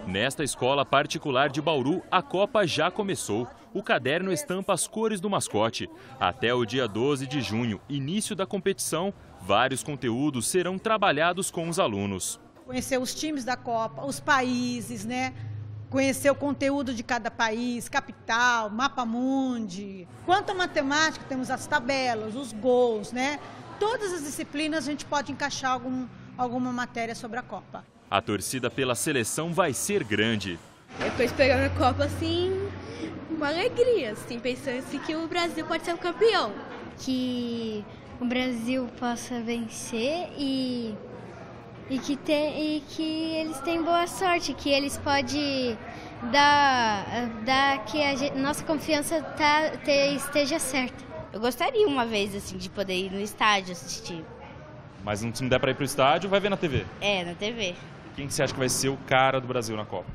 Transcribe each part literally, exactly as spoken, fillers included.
Nesta escola particular de Bauru, a Copa já começou. O caderno estampa as cores do mascote. Até o dia doze de junho, início da competição, vários conteúdos serão trabalhados com os alunos. Conhecer os times da Copa, os países, né? Conhecer o conteúdo de cada país, capital, mapa mundi. Quanto à matemática, temos as tabelas, os gols, né? Todas as disciplinas a gente pode encaixar algum, alguma matéria sobre a Copa. A torcida pela seleção vai ser grande. Eu estou esperando a Copa assim, com alegria, assim, pensando assim, que o Brasil pode ser o campeão. Que o Brasil possa vencer e, e, que, te, e que eles tenham boa sorte, que eles podem dar, dar que a gente, nossa confiança tá, te, esteja certa. Eu gostaria uma vez assim de poder ir no estádio assistir. Mas se não der para ir para o estádio, vai ver na T V? É, na T V. Quem que você acha que vai ser o cara do Brasil na Copa?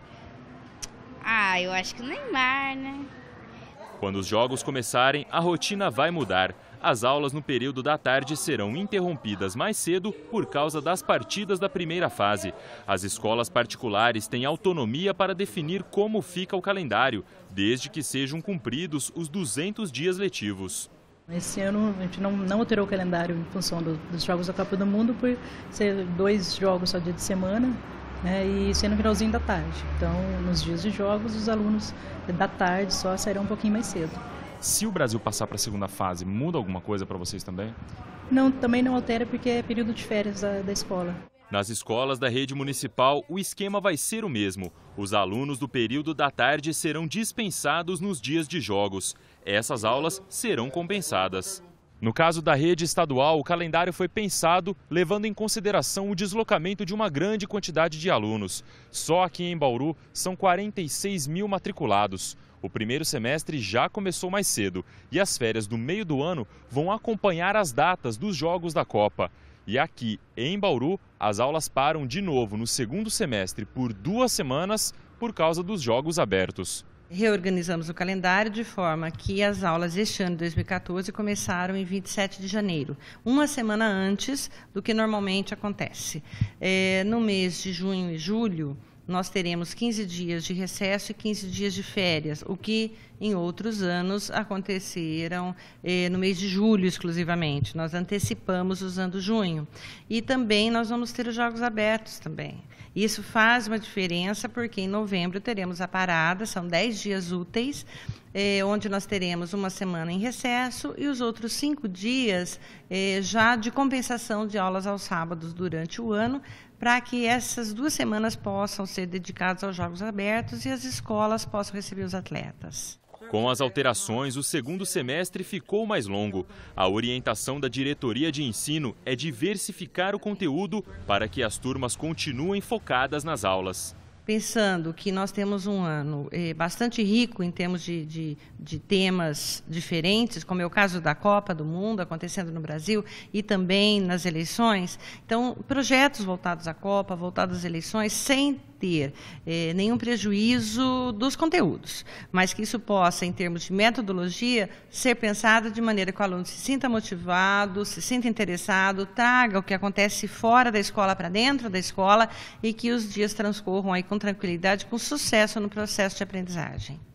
Ah, eu acho que o Neymar, né? Quando os jogos começarem, a rotina vai mudar. As aulas no período da tarde serão interrompidas mais cedo por causa das partidas da primeira fase. As escolas particulares têm autonomia para definir como fica o calendário, desde que sejam cumpridos os duzentos dias letivos. Esse ano a gente não, não alterou o calendário em função do, dos Jogos da Copa do Mundo, por ser dois jogos só dia de semana, né, e ser no finalzinho da tarde. Então, nos dias de jogos, os alunos da tarde só sairão um pouquinho mais cedo. Se o Brasil passar para a segunda fase, muda alguma coisa para vocês também? Não, também não altera porque é período de férias da, da escola. Nas escolas da rede municipal, o esquema vai ser o mesmo. Os alunos do período da tarde serão dispensados nos dias de jogos. Essas aulas serão compensadas. No caso da rede estadual, o calendário foi pensado levando em consideração o deslocamento de uma grande quantidade de alunos. Só aqui em Bauru são quarenta e seis mil matriculados. O primeiro semestre já começou mais cedo e as férias do meio do ano vão acompanhar as datas dos Jogos da Copa. E aqui, em Bauru, as aulas param de novo no segundo semestre por duas semanas por causa dos Jogos Abertos. Reorganizamos o calendário de forma que as aulas este ano de dois mil e quatorze começaram em vinte e sete de janeiro, uma semana antes do que normalmente acontece. É, no mês de junho e julho, nós teremos quinze dias de recesso e quinze dias de férias, o que em outros anos aconteceram eh, no mês de julho exclusivamente. Nós antecipamos usando junho. E também nós vamos ter os Jogos Abertos também. Isso faz uma diferença porque em novembro teremos a parada, são dez dias úteis, eh, onde nós teremos uma semana em recesso e os outros cinco dias eh, já de compensação de aulas aos sábados durante o ano, para que essas duas semanas possam ser dedicadas aos Jogos Abertos e as escolas possam receber os atletas. Com as alterações, o segundo semestre ficou mais longo. A orientação da diretoria de ensino é diversificar o conteúdo para que as turmas continuem focadas nas aulas. Pensando que nós temos um ano eh, bastante rico em termos de, de, de temas diferentes, como é o caso da Copa do Mundo acontecendo no Brasil e também nas eleições, então projetos voltados à Copa, voltados às eleições, sem ter eh, nenhum prejuízo dos conteúdos, mas que isso possa, em termos de metodologia, ser pensado de maneira que o aluno se sinta motivado, se sinta interessado, traga o que acontece fora da escola para dentro da escola e que os dias transcorram aí com tranquilidade, com sucesso no processo de aprendizagem.